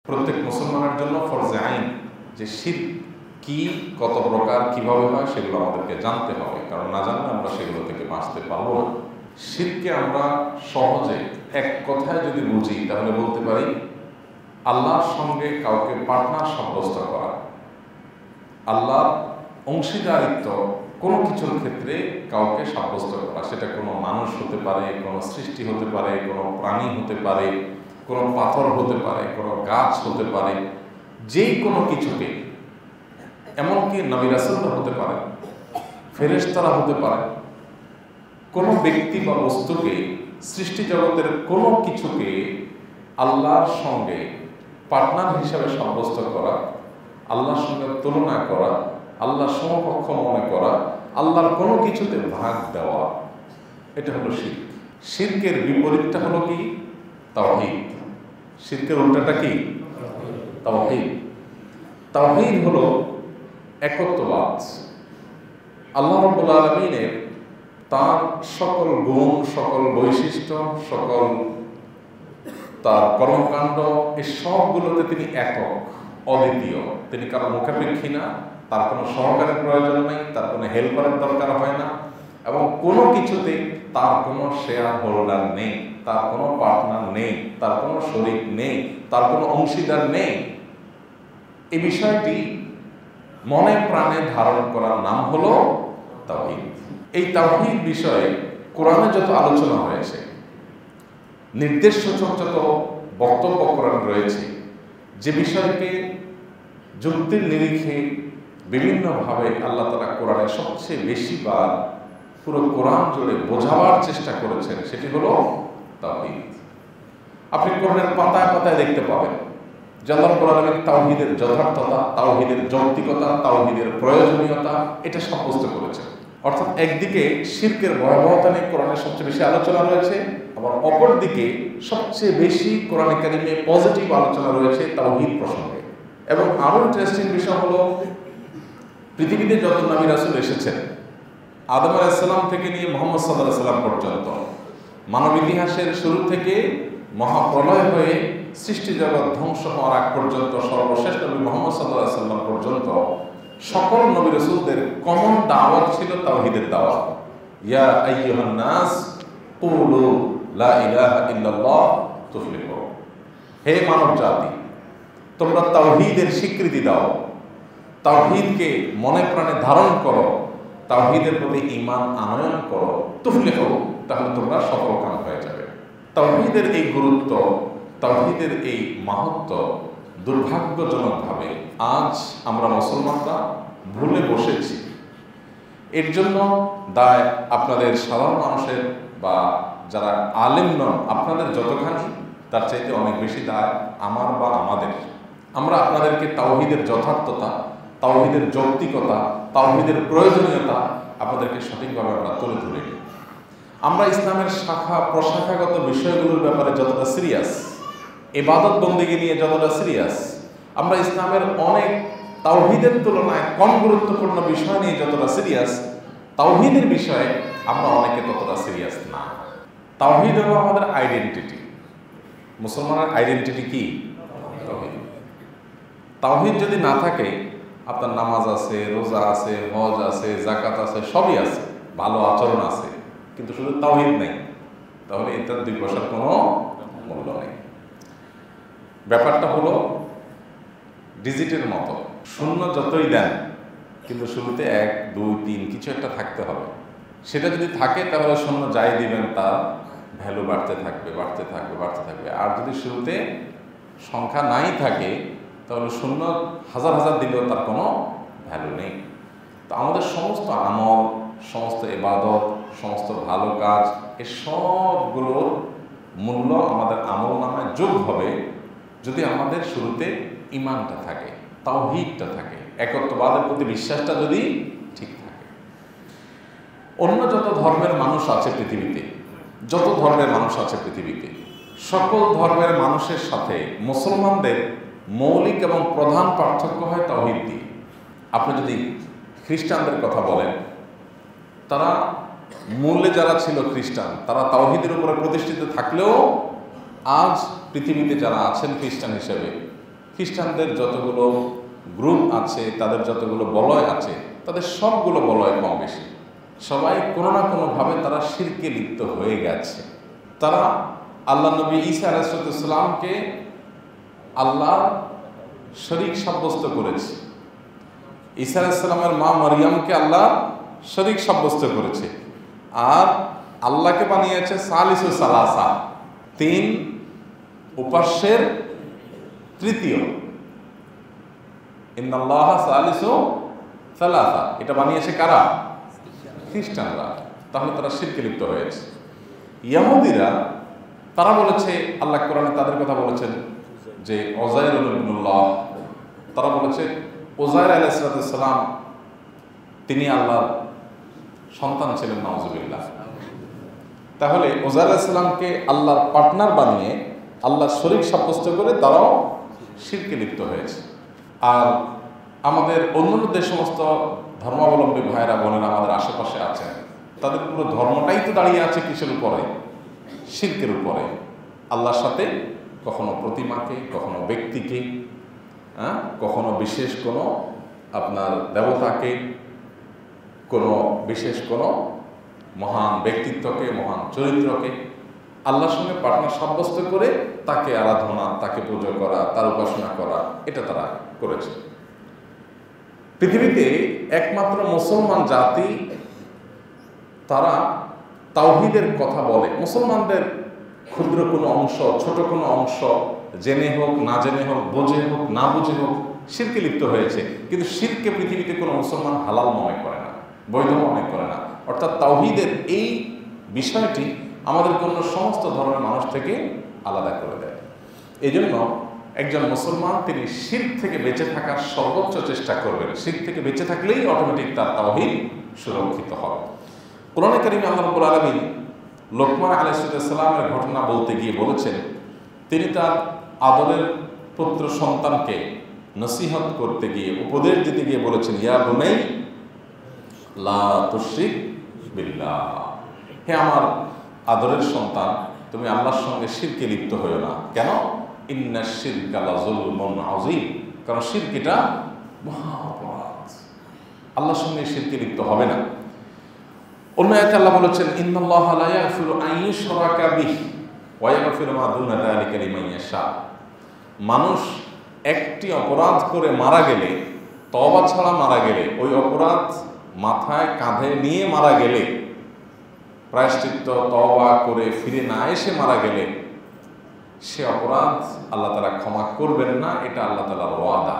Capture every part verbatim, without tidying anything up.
প্রত্যেক মুসলমানের জন্য ফরজে আইন যে শিরক কি, কত প্রকার, কিভাবে হয় সেগুলো আমাদেরকে জানতে হবে, কারণ না জানলে আমরা সেগুলো থেকে বাঁচতে পারবো না। শিরককে আমরা সহজে এক কথায় যদি বুঝি তাহলে বলতে পারি আল্লাহর সঙ্গে কাউকে পার্টনার সাব্যস্ত করা, আল্লাহর অংশীদারিত্ব কোনো কিছুর ক্ষেত্রে কাউকে সাব্যস্ত করা। সেটা কোনো মানুষ হতে পারে, কোনো সৃষ্টি হতে পারে, কোনো প্রাণী হতে পারে, কোনো পাথর হতে পারে, কোনো গাছ হতে পারে, যেই কোনো কিছুকে, এমনকি নবী রাসূলরা হতে পারে, ফেরেশতারা হতে পারে, কোনো ব্যক্তি বা বস্তুকে, সৃষ্টি জগতের কোনো কিছুকে আল্লাহর সঙ্গে পার্টনার হিসাবে সাব্যস্ত করা, আল্লাহর সঙ্গে তুলনা করা, আল্লাহর সমকক্ষ মনে করা, আল্লাহর কোনো কিছুতে ভাগ দেওয়া, এটা হলো শিরক। শিরকের বিপরীতটা হলো কি? তাওহীদ। শিরকের উল্টাটা কি? তাওহীদ। তাওহীদ হলো একত্ববাদ। আল্লাহ রাব্বুল আলামিনের তার সকল গুণ, সকল বৈশিষ্ট্য, সকল তার কর্মকাণ্ড, এই সবগুলোতে তিনি একক, অদ্বিতীয়। তিনি কারো মুখাপেক্ষী না, তার কোনো সহকারের প্রয়োজন নেই, তার কোনো হেল্পারের দরকার হয় না, এবং কোনো কিছুতে তার কোনো শেয়ার হোল্ডার নেই, তার কোনো পার্টনার নেই, তার কোনো শরীক নেই, তার কোনো অংশীদার নেই। এই বিষয়টি মনে প্রাণে ধারণ করার নাম হলো তাওহীদ। এই তাওহীদ বিষয়ে কোরআনে যত আলোচনা হয়েছে, নির্দেশসূচক যত বক্তব্য কোরআন রয়েছে, যে বিষয়কে যুক্তির নিরিখে বিভিন্নভাবে আল্লাহ তাআলা কোরআনে সবচেয়ে বেশি বার পুরো কোরআন জুড়ে বোঝাবার চেষ্টা করেছেন, সেটি হলো তাওহীদ। আপনি কোরআনের পাতায় পাতায় দেখতে পাবেন যে আল্লাহ রাব্বুল আলামিন তাওহীদের যথার্থতা, তাওহীদের যৌক্তিকতা, তাওহীদের প্রয়োজনীয়তা এটা সাব্যস্ত করেছেন। অর্থাৎ একদিকে শিরকের ভয়াবহতা নিয়ে কোরআনের সবচেয়ে বেশি আলোচনা রয়েছে, আবার অপর দিকে সবচেয়ে বেশি কোরআনে কারিমে পজিটিভ আলোচনা রয়েছে তাওহীদ প্রসঙ্গে। এবং আরো ইন্টারেস্টিং বিষয় হলো, পৃথিবীতে যত নবী রাসূল এসেছেন, আদম আলাইহিস সালাম থেকে নিয়ে মুহাম্মদ সাল্লাল্লাহু আলাইহি সাল্লাম পর্যন্ত, মানব ইতিহাসের শুরু থেকে মহাপ্রলয় হয়ে সৃষ্টি জগৎ ধ্বংস হওয়ার আগ পর্যন্ত, সর্বশেষ নবী মুহাম্মদ সাল্লাল্লাহু আলাইহি সাল্লাম পর্যন্ত সকল নবী রাসূলদের কমন দাওয়াত ছিল তাওহীদের দাওয়াত। ইয়া আইয়ুহান নাস কুলু লা ইলাহা ইল্লাল্লাহ তুফলিহু। হে মানব জাতি, তোমরা তাওহীদের স্বীকৃতি দাও, তাওহীদকে মনে প্রাণে ধারণ করো, তাওহীদের প্রতি ঈমান আনয়ন করো, তুফলিহু, তাহলে তোমরা সফলকাম হয়ে যাবে। তাওহীদের এই গুরুত্ব, তাওহীদের এই মাহাত্ম্য দুর্ভাগ্যজনকভাবে আজ আমরা মুসলমানরা ভুলে বসেছি। এর জন্য দায় আপনাদের সাধারণ মানুষের বা যারা আলেম নন আপনাদের যতখানি, তার চাইতে অনেক বেশি দায় আমার বা আমাদের। আমরা আপনাদেরকে তাওহীদের যথার্থতা, তাওহীদের যৌক্তিকতা, তাওহীদের প্রয়োজনীয়তা আপনাদেরকে সঠিকভাবে আমরা তুলে ধরি। আমরা ইসলামের শাখা প্রশাখাগত বিষয়গুলোর ব্যাপারে যতটা সিরিয়াস, ইবাদত বন্দেগী নিয়ে যতটা সিরিয়াস, আমরা ইসলামের অনেক তাওহীদের তুলনায় কম গুরুত্বপূর্ণ বিষয় নিয়ে যতটা সিরিয়াস, তাওহীদের বিষয়ে আমরা অনেকে ততটা সিরিয়াস না। তাওহীদ হলো আমাদের আইডেন্টিটি। মুসলমানের আইডেন্টিটি কি? তাওহীদ। তাওহীদ যদি না থাকে, আপনার নামাজ আছে, রোজা আছে, হজ আছে, যাকাত আছে, সবই আছে, ভালো আচরণ আছে, কিন্তু শুধু তাওহীদ নেই, তাহলে এটার দুই পয়সার কোনো মূল্য নেই। ব্যাপারটা হলো ডিজিটের মতো, শূন্য যতই দেন কিন্তু শুরুতে এক, দুই, তিন কিছু একটা থাকতে হবে। সেটা যদি থাকে তাহলে শূন্য যাই দিবেন তার ভ্যালু বাড়তে থাকবে, বাড়তে থাকবে, বাড়তে থাকবে। আর যদি শুরুতে সংখ্যা নাই থাকে তাহলে শূন্য হাজার হাজার দিলেও তার কোনো ভ্যালু নেই। তো আমাদের সমস্ত আমল, সমস্ত ইবাদত, সমস্ত ভালো কাজ, এই সবগুলোর মূল্য আমাদের আমল নামায় যোগ হবে যদি আমাদের শুরুতে ঈমানটা থাকে, তাওহীদটা থাকে, একত্ববাদের প্রতি বিশ্বাসটা যদি ঠিক থাকে। অন্য যত ধর্মের মানুষ আছে পৃথিবীতে, যত ধর্মের মানুষ আছে পৃথিবীতে, সকল ধর্মের মানুষের সাথে মুসলমানদের মৌলিক এবং প্রধান পার্থক্য হয় তাওহীদ দিয়ে। আপনি যদি খ্রিস্টানদের কথা বলেন, তারা মূলে যারা ছিল খ্রিস্টান, তারা তাওহীদের উপরে প্রতিষ্ঠিত থাকলেও আজ পৃথিবীতে যারা আছেন খ্রিস্টান হিসেবে, খ্রিস্টানদের যতগুলো গ্রুপ আছে, তাদের যতগুলো বলয় আছে, তাদের সবগুলো বলয় কম বেশি সবাই কোনো না কোনোভাবে তারা শিরকে লিপ্ত হয়ে গেছে। তারা আল্লাহ নবী ঈসা আলাইহিস সালামকে আল্লাহ শরীক সাব্যস্ত করেছে, ঈসা আলাইহিস সালামের মা মারিয়ামকে আল্লাহ শরীক সাব্যস্ত করেছে, আর আল্লাহকে বানিয়েছে সালিসু সালাসা, তিন উপাস্যের তৃতীয়। ইন্নাল্লাহা সালিসু সালাসা, এটা বানিয়েছে কারা? খ্রিস্টানরা। তাহলে তারা শিরকে লিপ্ত হয়েছে। ইহুদিরা তারা বলেছে, আল্লাহ কোরআনে তাদের কথা বলেছেন যে ওজাইর ইবনুল্লাহ, তারা বলেছে ওজাইর আলাইহিস সালাম তিনি আল্লাহর সন্তান ছিলেন, নাউজুবিল্লাহ। তাহলে ওজাইর আলাইহিস সালামকে আল্লাহর পার্টনার বানিয়ে আল্লাহর শরীক সাব্যস্ত করে তারাও শিরকে লিপ্ত হয়েছে। আর আমাদের অন্যান্য যে সমস্ত ধর্মাবলম্বী ভাইয়েরা বোনেরা আমাদের আশেপাশে আছেন, তাদের পুরো ধর্মটাই তো দাঁড়িয়ে আছে কিসের উপরে? শিরকের উপরে। আল্লাহর সাথে কখনো প্রতিমাকে, কখনো ব্যক্তিকে, হ্যাঁ কখনো বিশেষ কোনো আপনার দেবতাকে, কোনো বিশেষ কোনো মহান ব্যক্তিত্বকে, মহান চরিত্রকে আল্লাহর সঙ্গে পার্টনার সাব্যস্ত করে তাকে আরাধনা, তাকে পুজো করা, তার উপাসনা করা, এটা তারা করেছে। পৃথিবীতে একমাত্র মুসলমান জাতি তারা তাওহীদের কথা বলে। মুসলমানদের ক্ষুদ্র কোনো অংশ, ছোট কোনো অংশ, জেনে হোক না জেনে হোক, বুঝে হোক না বুঝে হোক, শিরকে লিপ্ত হয়েছে। কিন্তু শিরকে পৃথিবীতে কোনো মুসলমান হালাল মনে করে না, বৈধ মনে করে না। অর্থাৎ তাওহীদের এই বিষয়টি আমাদের কোনো সমস্ত ধরনের মানুষ থেকে আলাদা করে দেয়। এই জন্য একজন মুসলমান তিনি শিরক থেকে বেঁচে থাকার সর্বোচ্চ চেষ্টা করবেন। শিরক থেকে বেঁচে থাকলেই অটোমেটিক তার তাওহীদ সুরক্ষিত হবে। কোরআনে কারিমে আল্লাহ রাব্বুল আলামিন লোকমান আলাইহিস সালামের ঘটনা বলতে গিয়ে বলেছেন, তিনি তার আদরের পুত্র সন্তানকে নসিহত করতে গিয়ে, উপদেশ দিতে গিয়ে বলেছেন, ইয়া বুনাই লা তুশরিক বিল্লাহ, হে আমার আদরের সন্তান, তুমি আল্লাহর সঙ্গে শিরকে লিপ্ত হইও না। কেন? ইন্না শিরকা লাযুলমুন আযীম, কারণ শিরক এটা মহা অপরাধ। আল্লাহর সঙ্গে শিরকে লিপ্ত হবে না। অন্য আয়াতে আল্লাহ বলেছেন, ইন্নাল্লাহা লা ইয়াগফিরু আন ইউশরাকা বিহি ওয়া ইয়াগফিরু মা দুনা যালিকা লিমান ইয়াশা। মানুষ একটি অপরাধ করে মারা গেলে, তওবা ছাড়া মারা গেলে, ওই অপরাধ মাথায় কাঁধে নিয়ে মারা গেলে, প্রায়শ্চিত্ত তওবা করে ফিরে না এসে মারা গেলে, সে অপরাধ আল্লাহ তাআলা ক্ষমা করবেন না। এটা আল্লাহ তাআলার ওয়াদা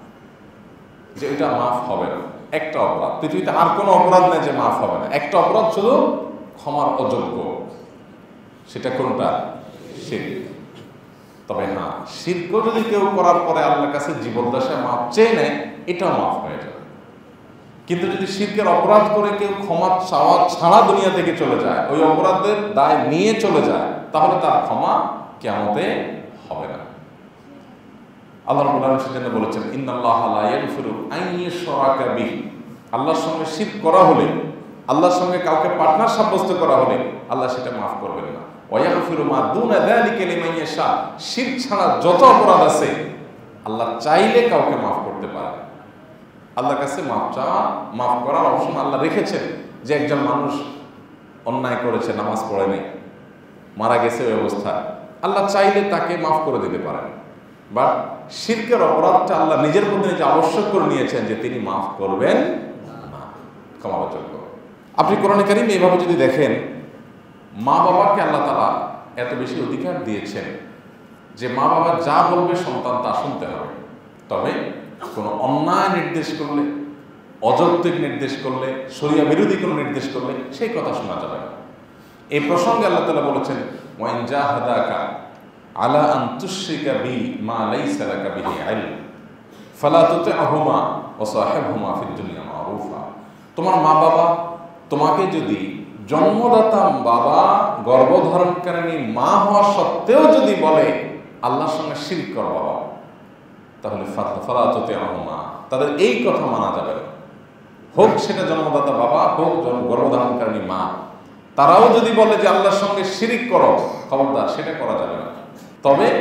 যে এটা মাফ হবে না। একটা অপরাধ, পৃথিবীতে আর কোনো অপরাধ নেই যে মাফ হবে না। একটা অপরাধ শুধু ক্ষমার অযোগ্য, সেটা কোনটা? শিরক। তবে হ্যাঁ, শিরক যদি কেউ করার পরে আল্লাহর কাছে জীবদ্দশায় মাফ চেয়ে নেয়, এটাও মাফ হয়ে যাবে। কিন্তু যদি শিরকের অপরাধ করে কেউ ক্ষমা চাওয়া ছাড়া দুনিয়া থেকে চলে যায়, ওই অপরাধের দায় নিয়ে চলে যায়, তাহলে তার ক্ষমা কিয়ামতে হবে না। আল্লাহ রাব্বুল আলামিন সেজন্য বলেছেন, ইন্নাল্লাহা লা ইয়াগফিরু আন ইউশরাকা বিহি, আল্লাহর সঙ্গে শিরক করা হলে, আল্লাহর সঙ্গে কাউকে পার্টনার সাব্যস্ত করা হলে আল্লাহ সেটা মাফ করবেন না। ওয়া ইয়াগফিরু মা দুনা যালিকা লিমান ইয়াশা, শিরক ছাড়া যত অপরাধ আছে আল্লাহ চাইলে কাউকে মাফ করতে পারেন। আল্লাহর কাছে মাফ চাওয়া, মাফ করার অপশন আল্লাহ রেখেছেন। যে একজন মানুষ অন্যায় করেছে, নামাজ পড়েনি, মারা গেছে ওই অবস্থায়, আল্লাহ চাইলে তাকে মাফ করে দিতে পারেন। বাট শিরকের অপরাধটা আল্লাহ নিজের মধ্যে নিজে আবশ্যক করে নিয়েছেন যে তিনি মাফ করবেন না, ক্ষমাযোগ্য। আপনি কোরআনে কারিমে এইভাবে যদি দেখেন, মা বাবাকে আল্লাহ তাআলা এত বেশি অধিকার দিয়েছেন যে মা বাবা যা বলবে সন্তান তা শুনতে হবে। তবে কোনো অন্যায় নির্দেশ করলে, অযৌক্তিক নির্দেশ করলে, শরিয়া বিরোধী কোনো নির্দেশ করলে সেই কথা শোনা যাবে না। এই প্রসঙ্গে আল্লাহ তাআলা বলেছেন, ওয়া ইন জাহাদাকা আলা আন তুশরিকা বি মা লাইসা লাকা বিহি ইলম ফালা তুতি'হুমা ওয়া সাহিবহুমা ফিদ দুনিয়া মারুফা। তোমার মা বাবা তোমাকে যদি জন্মদাতা বাবা, গর্ভধারণকারিণী মা হওয়া সত্ত্বেও যদি বলে আল্লাহর সঙ্গে শিরক কর বাবা, তাহলে ফালা তুতি'হুমা, তাদের এই কথা মানা যাবে না। হোক সেটা জন্মদাতা বাবা, হোক গর্ভধারণকারিণী মা, তারাও যদি বলে যে আল্লাহর সঙ্গে শিরক করো, খবরদার সেটা করা যাবে না। তবে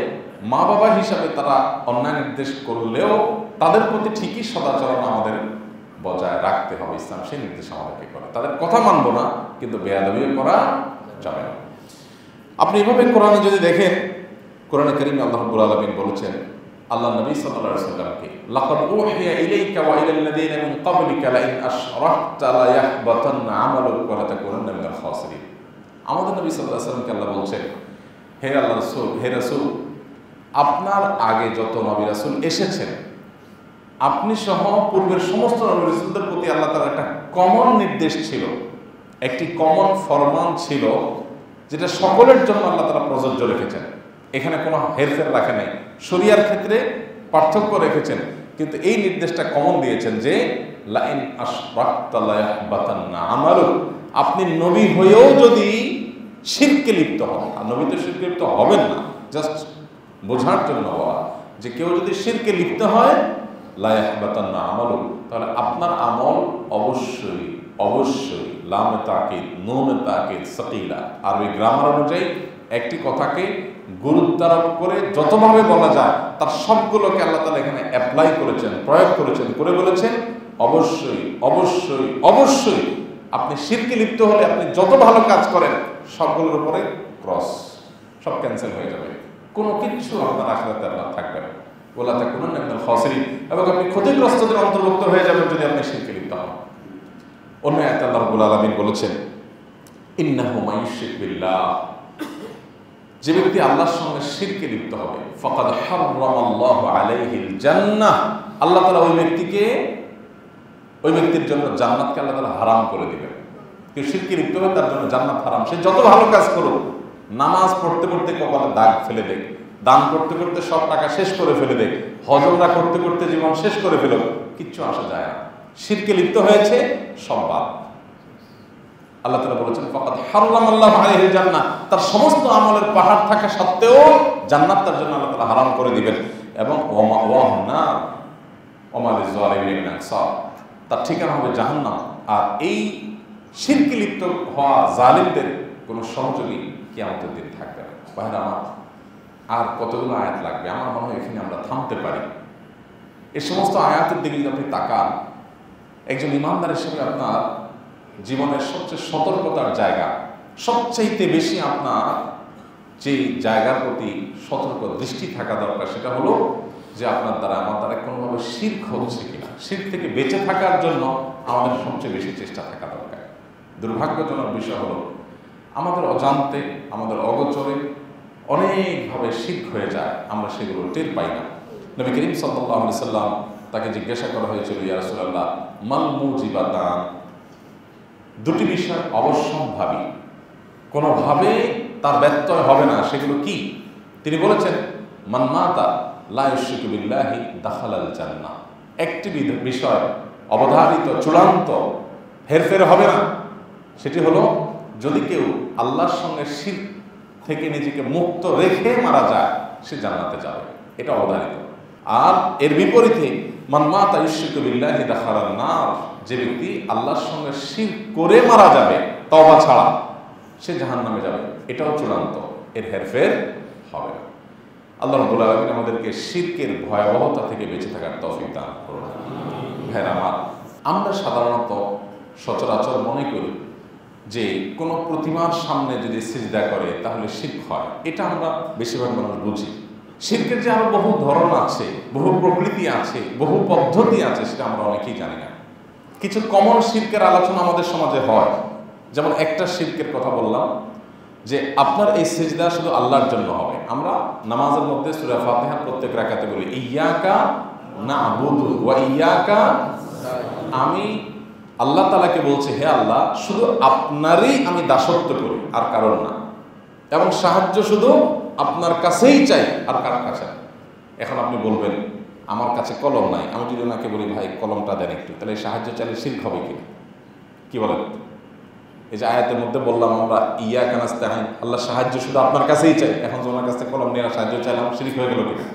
মা বাবা হিসাবে তারা অন্যায় নির্দেশ করলেও তাদের প্রতি ঠিকই সদাচরণ আমাদের বজায় রাখতে হবে। ইসলাম সেই নির্দেশ আমাদেরকে করে, তাদের কথা মানবো না, কিন্তু বেয়াদবিও করা যাবে না। আপনি এভাবে কোরআনে যদি দেখেন, কোরআনে কারীমে আল্লাহ রাব্বুল আলামিন বলেছেন আল্লাহ নবী সাল্লাল্লাহু আলাইহি ওয়াসাল্লামকে, লাকাদ উহিয়া ইলাইকা ওয়া ইলাল লাযীনা মিন ক্বাবলিকা লা ইন আশরাকতা লা ইয়াহবাতান্না আমালুকা ওয়া লা তাকুনান্না মিনাল খাসিরিন। আমাদের নবী সাল্লাল্লাহু আলাইহি ওয়াসাল্লামকে আল্লাহ বলছেন, হে আল্লাহ রাসূল, হে রাসূল, আপনার আগে যত নবী রাসূল এসেছেন, আপনি সহ পূর্বের সমস্ত নবী রাসূলদের প্রতি আল্লাহ তাআলার একটা কমন নির্দেশ ছিল, একটি কমন ফরমান ছিল, যেটা সকলের জন্য আল্লাহ তাআলা প্রযোজ্য রেখেছেন। এখানে কোনো হেরফের রাখে নাই, শরিয়ার ক্ষেত্রে পার্থক্য রেখেছেন, কিন্তু এই নির্দেশটা কমন দিয়েছেন যে লা ইন আশরাকতা লা ইয়াহবাতান্না আমালুক। আপনি নবী হয়েও যদি শিরকে লিপ্ত হন, আর নবী তো শিরকে লিপ্ত হবেন না, জাস্ট বোঝার জন্য বলা যে কেউ যদি শিরকে লিপ্ত হয় লা ইয়াহবাতান্না আমালুক, তাহলে আপনার আমল অবশ্যই অবশ্যই লামে তাকিদ নুনে তাকিদ সাকিলা, আরবি গ্রামার অনুযায়ী একটি কথাকে গুরুত্বারোপ করে যতভাবে বলা যায় তার সবগুলোকে আল্লাহ তাআলা এখানে অ্যাপ্লাই করেছেন, প্রয়োগ করেছেন, করে বলেছেন অবশ্যই অবশ্যই অবশ্যই আপনি শিরকে লিপ্ত হলে আপনি যত ভালো কাজ করেন সবগুলোর উপরে ক্রস, সব ক্যান্সেল হয়ে যাবে, কোনো কিছু আপনার আখিরাতে আপনার থাকবে না, ওয়া লা তাকুনান্না মিনাল খাসিরিন, এবং আপনি ক্ষতিগ্রস্তদের অন্তর্ভুক্ত হয়ে যাবেন যদি আপনি শিরকে লিপ্ত হন। অন্য আয়াতে আল্লাহ রাব্বুল আলামিন বলেছেন, ইন্নাহু মাইয়ুশরিক বিল্লাহ, যে ব্যক্তি আল্লাহর সঙ্গে শিরকে লিপ্ত হবে, ফাকাদ হারামাল্লাহু আলাইহিল জান্নাহ, আল্লাহ তাআলা ওই ব্যক্তিকে ওই ব্যক্তির জন্য জান্নাতকে আল্লাহ তাআলা হারাম করে দিবেন। কেউ শিরকে লিপ্ত হবে তার জন্য জান্নাত হারাম, সে যত ভালো কাজ করুক, নামাজ পড়তে পড়তে কপালে দাগ ফেলে দেয়, দান করতে করতে সব টাকা শেষ করে ফেলে দেয়, হজমরা করতে করতে জীবন শেষ করে ফেলে, কিচ্ছু আসা যায় না, শিরকে লিপ্ত হয়েছে, সব বাদ। আল্লাহ তাআলা বলেছেন ফাকাদ হারামাল্লাহু আলাইহিল জান্নাহ, তার সমস্ত আমলের পাহাড় থাকা সত্ত্বেও জান্নাত তার জন্য আল্লাহ তাআলা হারাম করে দিবেন, এবং ওয়া মাওয়াহুন নার ওয়া মা লিয-যালিমিনা মিন আনসার, তার ঠিকানা হবে জাহান্নাম। আর এই শিরকে লিপ্ত হওয়া জালিমদের কোনো সহযোগী কিয়ামতের দিন থাকবে না। ভাইরা আমার, আর কতগুলো আয়াত লাগবে, আমার মনে হয় এখানে আমরা থামতে পারি। এই সমস্ত আয়াতের দিকে যদি আপনি তাকান, একজন ইমানদার হিসেবে আপনার জীবনের সবচেয়ে সতর্কতার জায়গা, সবচাইতে বেশি আপনার যে জায়গার প্রতি সতর্ক দৃষ্টি থাকা দরকার, সেটা হলো যে আপনার দ্বারা আমার দ্বারা কোনোভাবে শিরক হচ্ছে কিনা। শিরক থেকে বেঁচে থাকার জন্য আমাদের সবচেয়ে বেশি চেষ্টা থাকা দরকার। দুর্ভাগ্যজনক বিষয় হলো আমাদের অজান্তে, আমাদের অগোচরে অনেকভাবে শিরক হয়ে যায়, আমরা সেগুলো টের পাই না। নবী করিম সাল্লাল্লাহু আলাইহি সাল্লাম তাকে জিজ্ঞাসা করা হয়েছিল, ইয়া রাসূলুল্লাহ মাল মুজিবাতান, দুটি বিষয় অবশ্যম্ভাবী, কোনোভাবে তার ব্যত্যয় হবে না, সেগুলো কি? তিনি বলেছেন মান মাতা লা ইউশরিকু বিল্লাহি দাখালাল জান্নাহ, একটি বিষয় অবধারিত, চূড়ান্ত, হেরফের হবে না, সেটি হলো যদি কেউ আল্লাহর সঙ্গে শিরক থেকে নিজেকে মুক্ত রেখে মারা যায়, সে জান্নাতে যাবে, এটা অবধারিত। আর এর বিপরীতে মান মাতা ইউশরিকু বিল্লাহি দাখালান নার, যে ব্যক্তি আল্লাহর সঙ্গে শিরক করে মারা যাবে তওবা ছাড়া, সে জাহান্নামে যাবে, এটাও চূড়ান্ত, এর হেরফের হবে না। আল্লাহ রাব্বুল আলামিন আমাদেরকে শিরকের ভয়াবহতা থেকে বেঁচে থাকার তৌফিক দান করুন। ভাইরা আমার, আমরা সাধারণত সচরাচর মনে করি যে কোনো প্রতিমার সামনে যদি সিজদা করে তাহলে শিরক হয়, এটা আমরা বেশিরভাগ মানুষ বুঝি। শিরকের যে আরো বহু ধরন আছে, বহু প্রকৃতি আছে, বহু পদ্ধতি আছে, সেটা আমরা অনেকেই জানি না। কিছু কমন শিরকের আলোচনা আমাদের সমাজে হয়, যেমন একটা শিরকের কথা বললাম যে আপনার এই সিজদা শুধু আল্লাহর জন্য হবে। আমরা নামাজের মধ্যে সূরা ফাতিহা প্রত্যেক রাকাতে বলি ইয়্যাকা না'বুদু ওয়া ইয়্যাকা, আমি আল্লাহ তাআলাকে বলছি, হে আল্লাহ, শুধু আপনারই আমি দাসত্ব করি, আর কারণ না, এবং সাহায্য শুধু আপনার কাছেই চাই, আর কারোর কাছে না। এখন আপনি বলবেন আমার কাছে কলম নাই, আমি যদি ওনাকে বলি ভাই কলমটা দেন একটু, তাহলে সাহায্য চাইলে শিরক হবে কিনা? কি বলেন? এই যে আয়াতের মধ্যে বললাম আমরা ইয়্যাকা নাস্তাইন, আল্লাহ সাহায্য শুধু আপনার কাছেই চাই, এখন যে ওনার কাছ থেকে কলম নিয়ে সাহায্য চাইলাম, শিরক হয়ে গেল কিনা?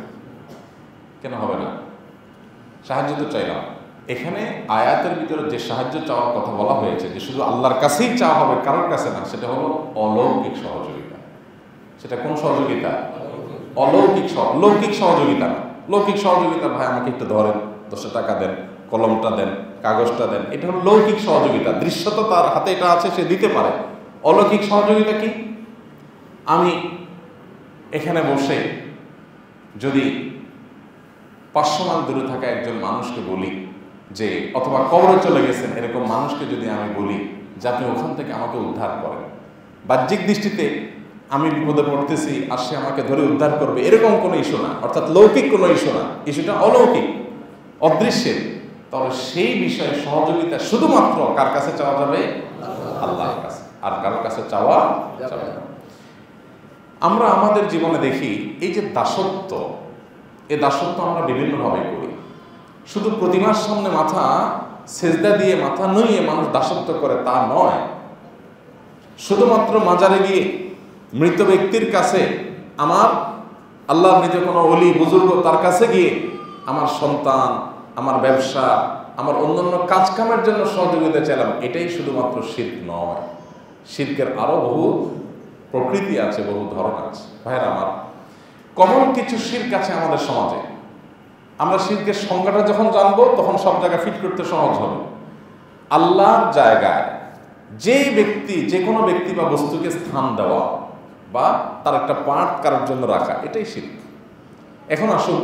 কেন হবে না? সাহায্য তো চাইলাম। এখানে আয়াতের ভিতরে যে সাহায্য চাওয়ার কথা বলা হয়েছে, যে শুধু আল্লাহর কাছেই চাওয়া হবে, কারোর কাছে না, সেটা হলো অলৌকিক সহযোগিতা। সেটা কোন সহযোগিতা? অলৌকিক লৌকিক সহযোগিতা না। লৌকিক সহযোগিতা, ভাই আমাকে একটু ধরেন, দশটা টাকা দেন, কলমটা দেন, কাগজটা দেন, এটা হলো লৌকিক সহযোগিতা। দৃশ্যত তার হাতে এটা আছে, সে দিতে পারে। অলৌকিক সহযোগিতা কি? আমি এখানে বসে যদি পাঁচশো মাইল দূরে থাকা একজন মানুষকে বলি যে, অথবা কবরে চলে গেছেন এরকম মানুষকে যদি আমি বলি যে আপনি ওখান থেকে আমাকে উদ্ধার করেন, বাহ্যিক দৃষ্টিতে আমি বিপদে পড়তেছি আর সে আমাকে ধরে উদ্ধার করবে, এরকম কোনো ইস্যু না, অর্থাৎ লৌকিক কোনো ইস্যু না, ইস্যুটা অলৌকিক, অদৃশ্যের। তাহলে সেই বিষয়ে সহযোগিতা শুধুমাত্র কার কাছে চাওয়া যাবে? আল্লাহর কাছে, আর কারোর কাছে চাওয়া যাবে না। আমরা আমাদের জীবনে দেখি এই যে দাসত্ব, এই দাসত্ব আমরা বিভিন্নভাবে করি। শুধু প্রতিমার সামনে মাথা সেজদা দিয়ে মাথা নুইয়ে মানুষ দাসত্ব করে তা নয়। শুধুমাত্র মাজারে গিয়ে মৃত ব্যক্তির কাছে, আমার আল্লাহর মৃত কোনো অলি বুজুর্গ তার কাছে গিয়ে আমার সন্তান, আমার ব্যবসা, আমার অন্যান্য কাজ কামের জন্য সহযোগিতা চাইলাম, এটাই শুধুমাত্র শিরক নয়। শিরকের আরো বহু প্রকৃতি আছে, বহু ধরন আছে। ভাইরা আমার, কমন কিছু শিরক আছে আমাদের সমাজে। আমরা শিরকের সংজ্ঞাটা যখন জানবো তখন সব জায়গায় ফিট করতে সহজ হবে। আল্লাহর জায়গায় যে ব্যক্তি, যে কোনো ব্যক্তি বা বস্তুকে স্থান দেওয়া বা তার একটা পার্ট কারোর জন্য রাখা, এটাই শিরক। এখন আসুন,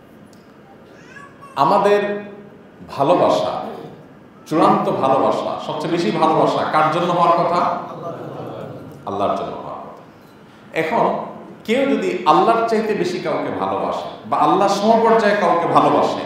আমাদের ভালোবাসা, চূড়ান্ত ভালোবাসা, সবচেয়ে বেশি ভালোবাসা কার জন্য হওয়ার কথা? আল্লাহর জন্য হওয়ার কথা। এখন কেউ যদি আল্লাহর চাইতে বেশি কাউকে ভালোবাসে বা আল্লাহ সমপর্যায়ে কাউকে ভালোবাসে,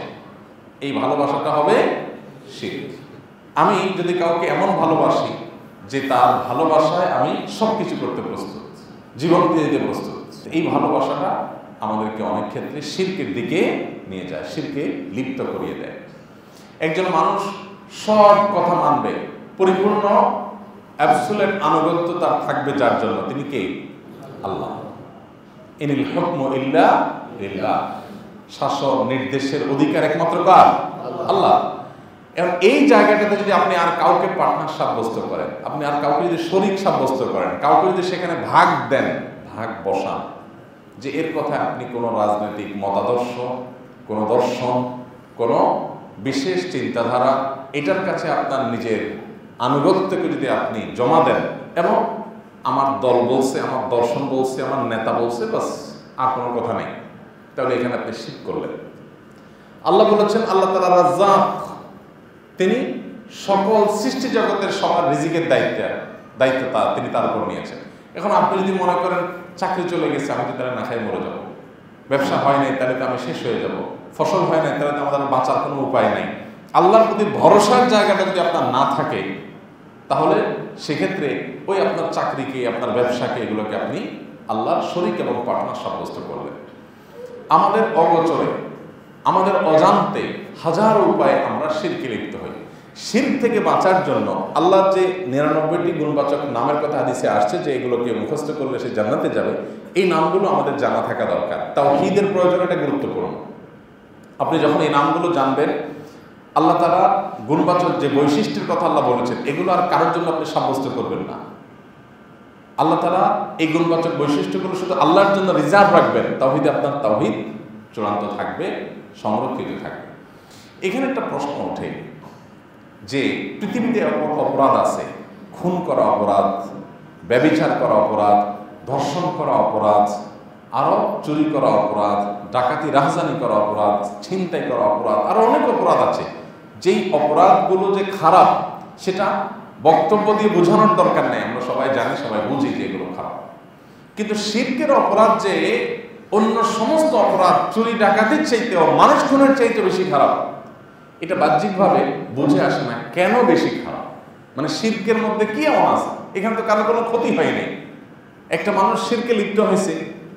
এই ভালোবাসাটা হবে শিরক। আমি যদি কাউকে এমন ভালোবাসি যে তার ভালোবাসায় আমি সবকিছু করতে প্রস্তুত, জীবন দিয়ে দিতে প্রস্তুত, এই ভালোবাসাটা আমাদেরকে অনেক ক্ষেত্রে শিরকের দিকে নিয়ে যায়, শিরকে লিপ্ত করিয়ে দেয়। একজন মানুষ সব কথা মানবে, পরিপূর্ণ অ্যাবসোলিউট আনুগত্য তার থাকবে যার জন্য, তিনি কে? আল্লাহ। ইনিল হুকমু ইল্লা লিল্লাহ, শাসন নির্দেশের অধিকার একমাত্র কার? আল্লাহ। এবং এই জায়গাটাতে যদি আপনি আর কাউকে পার্টনার সাব্যস্ত করেন, আপনি আর কাউকে যদি শরীক সাব্যস্ত করেন, কাউকে যদি সেখানে ভাগ দেন, ভাগ বসান, যে এর কথা আপনি কোনো রাজনৈতিক মতাদর্শ, কোনো দর্শন, কোনো বিশেষ চিন্তাধারা, এটার কাছে আপনার নিজের আনুগত্যকে যদি আপনি জমা দেন এবং আমার দল বলছে, আমার দর্শন বলছে, আমার নেতা বলছে, বাস আর কোনো কথা নেই, তাহলে এখানে আপনি শিরক করলেন। আল্লাহ বলেছেন, আল্লাহ তাআলা রাজ্জাক, তিনি সকল সৃষ্টি জগতের সবার রিজিকের দায়িত্ব দায়িত্ব তার, তিনি তার উপর নিয়েছেন। এখন আপনি যদি মনে করেন চাকরি চলে গেছে, আমি তো তাহলে না খাই মরে যাবো, ব্যবসা হয় নাই তাহলে তো আমি শেষ হয়ে যাব, ফসল হয় নাই তাহলে তো আমাদের বাঁচার কোনো উপায় নেই, আল্লাহর প্রতি ভরসার জায়গাটা যদি আপনার না থাকে, তাহলে সেক্ষেত্রে ওই আপনার চাকরিকে, আপনার ব্যবসাকে, এগুলোকে আপনি আল্লাহর শরীক এবং পার্টনার সাব্যস্ত করবেন। আমাদের অগোচরে, আমাদের অজান্তে হাজারো উপায়ে আমরা শিরকে লিপ্ত হই। শিরক থেকে বাঁচার জন্য আল্লাহর যে নিরানব্বইটি গুণবাচক নামের কথা হাদিসে আসছে যে এগুলোকে মুখস্থ করলে সে জান্নাতে যাবে, এই নামগুলো আমাদের জানা থাকা দরকার। তাওহীদের প্রয়োজন, এটা গুরুত্বপূর্ণ। আপনি যখন এই নামগুলো জানবেন, আল্লাহ তাআলা গুণবাচক যে বৈশিষ্ট্যের কথা আল্লাহ বলেছেন, এগুলো আর কারোর জন্য আপনি সাব্যস্ত করবেন না। আল্লাহ তাআলা এই গুণবাচক বৈশিষ্ট্যগুলো শুধু আল্লাহর জন্য রিজার্ভ রাখবেন, তাওহীদে আপনার তাওহীদ চূড়ান্ত থাকবে, সংরক্ষিত থাকবে। এখানে একটা প্রশ্ন ওঠে যে পৃথিবীতে অপরাধ আছে, খুন করা অপরাধ, ব্যভিচার করা অপরাধ, ধর্ষণ করা অপরাধ, আরো চুরি করা অপরাধ, ডাকাতি রাহজানি করা অপরাধ, ছিনতাই করা অপরাধ, আরো অনেক অপরাধ আছে। যেই অপরাধগুলো যে খারাপ সেটা বক্তব্য দিয়ে বোঝানোর দরকার নেই, আমরা সবাই জানি, সবাই বুঝি যে এগুলো খারাপ। কিন্তু শিরকের অপরাধ যে অন্য সমস্ত অপরাধ, চুরি ডাকাতির চাইতেও, মানুষ খুনের চাইতে বেশি খারাপ, এটা বাহ্যিকভাবে বুঝে আসে না কেন বেশি খারাপ। মানে শিরকের মধ্যে কি এমন আছে? এখানে তো কারো কোনো ক্ষতি হয়নি। একটা মানুষ শিরকে লিপ্ত হয়েছে,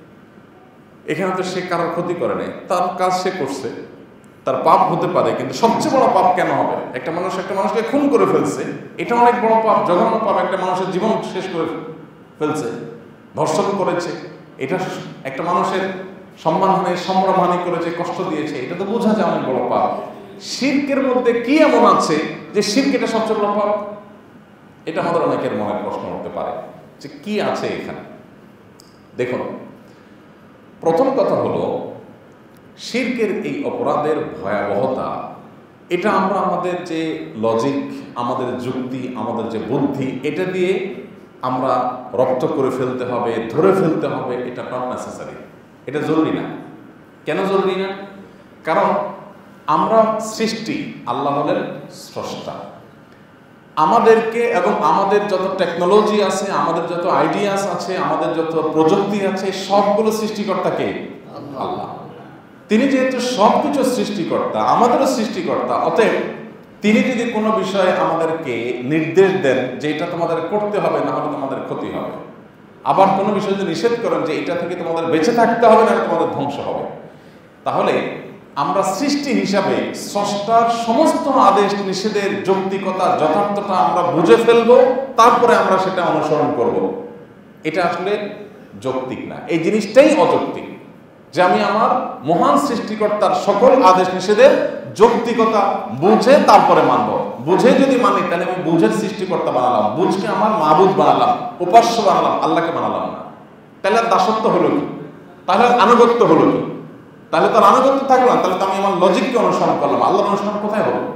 এখানে তো সে কারোর ক্ষতি করে নাই, তার কাজ সে করছে, তার পাপ হতে পারে, কিন্তু সবচেয়ে বড় পাপ কেন হবে? একটা মানুষ একটা মানুষকে খুন করে ফেলছে, এটা অনেক বড় পাপ, জঘন্য পাপ। একটা মানুষের জীবন শেষ করে ফেলছে, ধর্ষণ করেছে, এটা একটা মানুষের সম্মানহানি, সম্ভ্রমহানি করেছে, কষ্ট দিয়েছে, এটা তো বোঝা যায় অনেক বড় পাপ। শিরকের মধ্যে কি এমন আছে যে শিরক এটা সবচেয়ে বড় পাপ? এটা আমাদের অনেকের মনে প্রশ্ন উঠতে পারে যে কি আছে এখানে। দেখুন, প্রথম কথা হলো, শিরকের এই অপরাধের ভয়াবহতা এটা আমরা আমাদের যে লজিক, আমাদের যুক্তি, আমাদের যে বুদ্ধি, এটা দিয়ে আমরা রপ্ত করে ফেলতে হবে, ধরে ফেলতে হবে, এটা নট নেসেসারি, এটা জরুরি না। কেন জরুরি না? কারণ আমরা সৃষ্টি, আল্লাহ হলেন স্রষ্টা। আমাদেরকে এবং আমাদের যত টেকনোলজি আছে, আমাদের যত আইডিয়াস আছে, আমাদের যত প্রযুক্তি আছে, সবগুলো সৃষ্টিকর্তা কে? আল্লাহ। তিনি যেহেতু সবকিছু সৃষ্টিকর্তা, আমাদেরও সৃষ্টিকর্তা, অতএব তিনি যদি কোনো বিষয়ে আমাদেরকে নির্দেশ দেন যে এটা তোমাদের করতে হবে, না হলে তোমাদের ক্ষতি হবে, আবার কোনো বিষয় যদি নিষেধ করেন যে এটা থেকে তোমাদের বেঁচে থাকতে হবে, না তোমাদের ধ্বংস হবে, তাহলে আমরা সৃষ্টি হিসাবে স্রষ্টার সমস্ত আদেশ নিষেধের যৌক্তিকতা, যথার্থতা আমরা বুঝে ফেলবো, তারপরে আমরা সেটা অনুসরণ করব। এটা আসলে যৌক্তিক না, এই জিনিসটাই অযৌক্তিক, যে আমি আমার মহান সৃষ্টিকর্তার সকল আদেশ নিষেধের যৌক্তিকতা বুঝে তারপরে মানব। বুঝে যদি মানি তাহলে আমি বুঝের সৃষ্টিকর্তা বানালাম, বুঝকে আমার মাবুদ বানালাম, উপাস্য বানালাম, আল্লাহকে বানালাম না। তাহলে আর দাসত্ব হলো কি? তাহলে আনুগত্য হলো কি? তাহলে তার আনুগত্য থাকলো না, তাহলে তো আমি আমার লজিককে অনুসরণ করলাম। আল্লাহর অনুসরণ কোথায় হলো?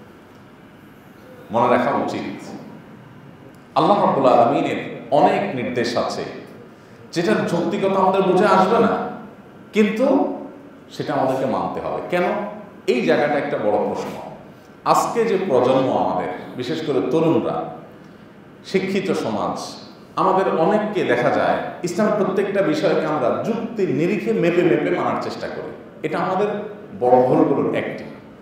মনে রাখা উচিত, আল্লাহ রাব্বুল আলামিনের অনেক নির্দেশ আছে যেটার যৌক্তিকতা আমাদের বুঝে আসবে না, কিন্তু সেটা আমাদেরকে মানতে হবে। কেন? এই জায়গাটা একটা বড় প্রশ্ন। আজকে যে প্রজন্ম আমাদের, বিশেষ করে তরুণরা, শিক্ষিত সমাজ, আমাদের অনেককে দেখা যায় ইসলামের প্রত্যেকটা বিষয়কে আমরা যুক্তির নিরিখে মেপে মেপে মানার চেষ্টা করি। এটা আমাদের বড় ভুলগুলোর একটি।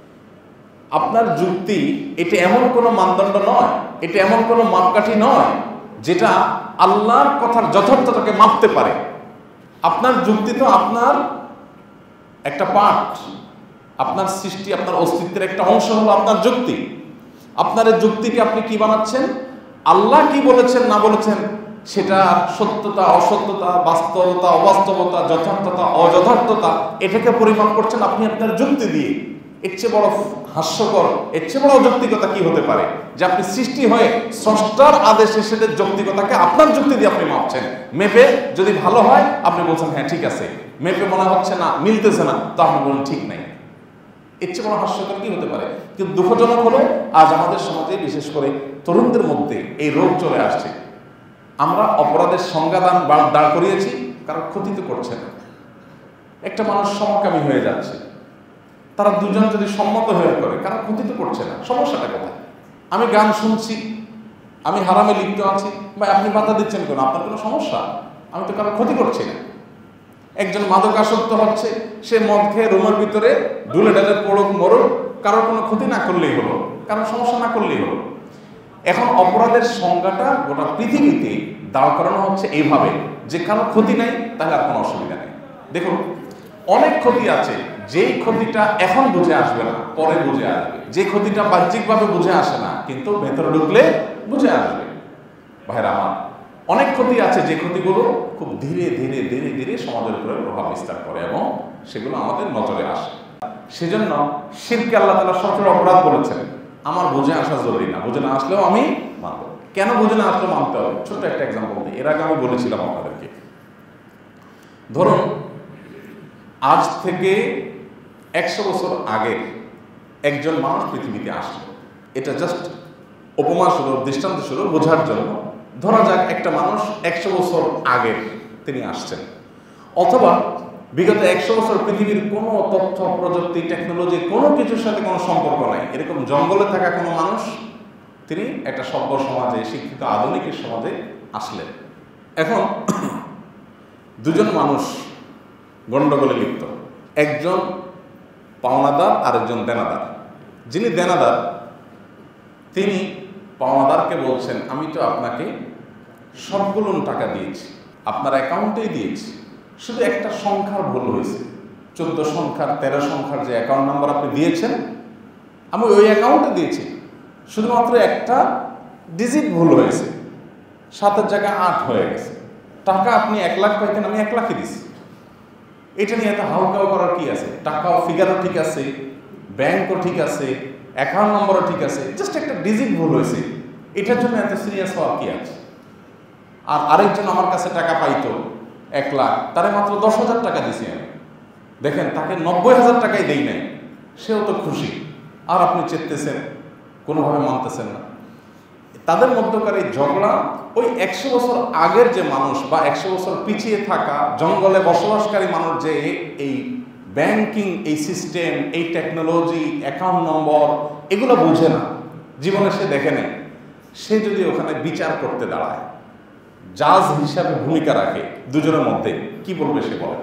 আপনার যুক্তি এটা এমন কোনো মানদণ্ড নয়, এটা এমন কোনো মাপকাঠি নয় যেটা আল্লাহর কথার যথার্থতাকে মাপতে পারে। আপনার যুক্তি তো আপনার একটা পার্ট, আপনার সৃষ্টি, আপনার অস্তিত্বের একটা অংশ হলো আপনার যুক্তি। আপনার এই যুক্তিকে আপনি কি বানাচ্ছেন? আল্লাহ কি বলেছেন না বলেছেন সেটা সত্যতা, অসত্যতা, বাস্তবতা, অবাস্তবতা, যথার্থতা, অযথার্থতা, এটাকে পরিমাপ করছেন আপনি আপনার যুক্তি দিয়ে। এর চেয়ে বড় হাস্যকর, এর চেয়ে বড় অযৌক্তিকতা কি হতে পারে যে আপনি সৃষ্টি হয়ে স্রষ্টার আদেশ নিষেধের যৌক্তিকতাকে আপনার যুক্তি দিয়ে আপনি মাপছেন। মেপে যদি ভালো হয় আপনি বলছেন হ্যাঁ ঠিক আছে, মেপে মনে হচ্ছে না, মিলতেছে না, তো আপনি বলেন ঠিক নাই। এর চেয়ে বড় হাস্যকর কি হতে পারে? কিন্তু দুঃখজনক হলো আজ আমাদের সমাজে, বিশেষ করে তরুণদের মধ্যে এই রোগ চলে আসছে। আমরা অপরাধের সংজ্ঞা দান দাঁড় করিয়েছি, কারণ ক্ষতি তো করছে না। একটা মানুষ সমকামী হয়ে যাচ্ছে, তারা দুজন যদি সম্মত হয়ে করে, কারণ ক্ষতি তো করছে না। সমস্যাটা কোথায়? আমি গান শুনছি, আমি হারামে লিপ্ত আছি, বা আপনি বাধা দিচ্ছেন কেন? আপনার কোনো সমস্যা? আমি তো কারো ক্ষতি করছি না। একজন মাদকাসক্ত হচ্ছে, সে মদ খেয়ে রুমের ভিতরে ঢুলে ঢালে পড়ুক মরুক, কারোর কোনো ক্ষতি না করলেই হলো, কারোর সমস্যা না করলেই হলো। এখন অপরাধের সংজ্ঞাটা গোটা পৃথিবীতে দাঁড় করানো হচ্ছে এইভাবে যে কারো ক্ষতি নাই, তাহলে আর কোনো অসুবিধা নেই। দেখুন, অনেক ক্ষতি আছে যেই ক্ষতিটা এখন বুঝে আসবে না, পরে বুঝে আসবে। যে ক্ষতিটা বাহ্যিকভাবে বুঝে আসে না, কিন্তু ভেতরে ঢুকলে বুঝে আসবে। ভাইরা আমার, অনেক ক্ষতি আছে যে ক্ষতিগুলো খুব ধীরে ধীরে ধীরে ধীরে সমাজের উপরে প্রভাব বিস্তার করে এবং সেগুলো আমাদের নজরে আসে। সেজন্য শিরকে আল্লাহ তাআলা সরাসরি অপরাধ বলেছেন। আমার বুঝে আসা জরুরি না, বুঝে না আসলেও আমি মানব। কেন বুঝে না আসলেও মানতে হবে? ছোট্ট একটা এক্সাম্পল দিই। এর আগে আমি বলেছিলাম আপনাদেরকে, ধরুন আজ থেকে একশো বছর আগে একজন মানুষ পৃথিবীতে আসলো। এটা জাস্ট উপমা স্বরূপ, দৃষ্টান্ত স্বরূপ বোঝার জন্য। ধরা যাক একটা মানুষ একশো বছর আগে তিনি আসছেন, অথবা বিগত একশো বছর পৃথিবীর কোনো তথ্য প্রযুক্তি টেকনোলজি কোনো কিছুর সাথে কোনো সম্পর্ক নাই, এরকম জঙ্গলে থাকা কোনো মানুষ, তিনি একটা সভ্য সমাজে, শিক্ষিত আধুনিকের সমাজে আসলেন। এখন দুজন মানুষ গণ্ডগোলে লিপ্ত, একজন পাওনাদার আর একজন দেনাদার। যিনি দেনাদার তিনি পাওনাদারকে বলছেন, আমি তো আপনাকে সবগুলো টাকা দিয়েছি, আপনার অ্যাকাউন্টেই দিয়েছি, শুধু একটা সংখ্যার ভুল হয়েছে, চোদ্দ সংখ্যার তেরো সংখ্যার যে অ্যাকাউন্ট নাম্বার আপনি দিয়েছেন, আমি ওই অ্যাকাউন্টে দিয়েছি, শুধুমাত্র একটা ডিজিট ভুল হয়েছে, সাতের জায়গায় আট হয়ে গেছে। টাকা আপনি এক লাখ পাইতেন, আমি এক লাখই দিছি। এটা নিয়ে এত হাউকাউ করার কি আছে? টাকাও ফিগারও ঠিক আছে, ব্যাংকও ঠিক আছে, অ্যাকাউন্ট নম্বরও ঠিক আছে, জাস্ট একটা ডিজিট ভুল হয়েছে, এটার জন্য এত সিরিয়াস হওয়ার কি আছে? আর আরেকজন আমার কাছে টাকা পাইতো, এক লাখ, তারে মাত্র দশ হাজার টাকা দিছি আমি, দেখেন তাকে নব্বই হাজার টাকাই দেই নাই, সেও তো খুশি, আর আপনি চেতেছেন, কোনোভাবে মানতেছেন না। তাদের মধ্যকার এই ঝগড়া ওই একশো বছর আগের যে মানুষ বা একশো বছর পিছিয়ে থাকা জঙ্গলে বসবাসকারী মানুষ যে এই ব্যাংকিং, এই সিস্টেম, এই টেকনোলজি, অ্যাকাউন্ট নম্বর এগুলো বুঝে না, জীবনে সে দেখে নেই, সে যদি ওখানে বিচার করতে দাঁড়ায়, জাজ হিসাবে ভূমিকা রাখে দুজনের মধ্যে, কি বলবে সে বলে?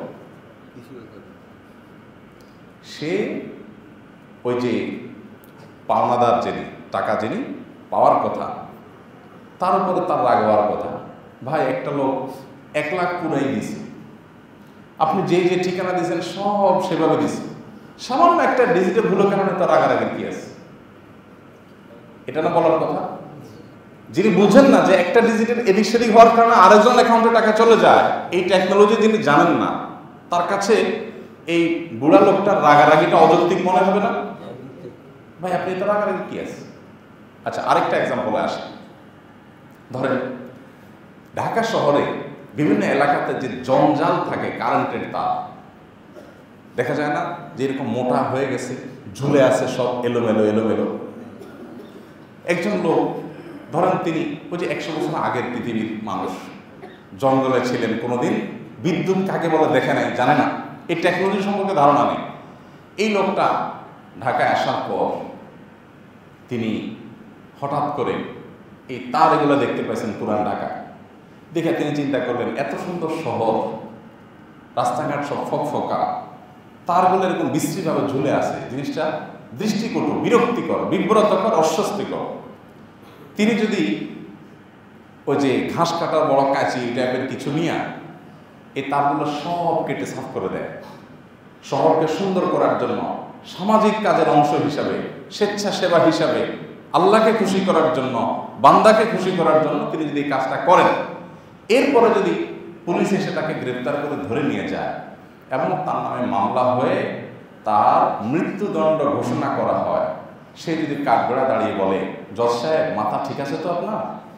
সে ওই যে পাওনাদার যিনি, টাকা যিনি পাওয়ার কথা, তার উপরে তার রাগ হওয়ার কথা, ভাই একটা লোক এক লাখ পুরাই দিছে, আপনি যে যে ঠিকানা দিয়েছেন সব সেভাবে দিছে, সামান্য একটা ডিজিটে ভুলের কারণে তার রাগারাগির কি আছে? এটা না বলার কথা? যিনি বুঝেন না যে একটা ডিজিটের এদিক সেদিক হওয়ার কারণে আরেকজন অ্যাকাউন্টে টাকা চলে যায়, এই টেকনোলজি যিনি জানেন না, তার কাছে এই বুড়া লোকটার রাগারাগিটা অযৌক্তিক মনে হবে না? ভাই আপনি তো রাগারাগি কি আছে? আচ্ছা, আরেকটা এক্সাম্পলে আসে, ধরেন ঢাকা শহরে বিভিন্ন এলাকাতে যে জঞ্জাল থাকে, কারেন্টের তার দেখা যায় না যে এরকম মোটা হয়ে গেছে, ঝুলে আছে সব এলোমেলো এলোমেলো। একজন লোক ধরেন তিনি ওই যে একশো বছর আগের পৃথিবীর মানুষ, জঙ্গলে ছিলেন, কোনোদিন বিদ্যুৎ কাকে বলে দেখে নাই, জানে না, এই টেকনোলজি সম্পর্কে ধারণা নেই। এই লোকটা ঢাকায় আসার পর তিনি হঠাৎ করে এই তার এগুলো দেখতে পাইছেন পুরান ঢাকা, দেখে তিনি চিন্তা করলেন এত সুন্দর শহর, রাস্তাঘাট সব ফকফকা, তারগুলো এরকম বিশ্রীভাবে ঝুলে আছে, জিনিসটা দৃষ্টিকটু, বিরক্তিকর, বিব্রতকর, অস্বস্তিকর। তিনি যদি ওই যে ঘাস কাটার বড় কাঁচি টাইপের কিছু নিয়ে এই তারগুলো সব কেটে সাফ করে দেয়, শহরকে সুন্দর করার জন্য, সামাজিক কাজের অংশ হিসাবে, স্বেচ্ছাসেবা হিসাবে, আল্লাহকে খুশি করার জন্য, বান্দাকে খুশি করার জন্য তিনি যদি এই কাজটা করেন, এরপরে যদি পুলিশ এসে তাকে গ্রেপ্তার করে ধরে নিয়ে যায় এবং তার নামে মামলা হয়ে তার মৃত্যুদণ্ড ঘোষণা করা হয়, সে যদি কাঠগড়া দাঁড়িয়ে বলে, জজ সাহেব মাথা ঠিক আছে তো আপনার,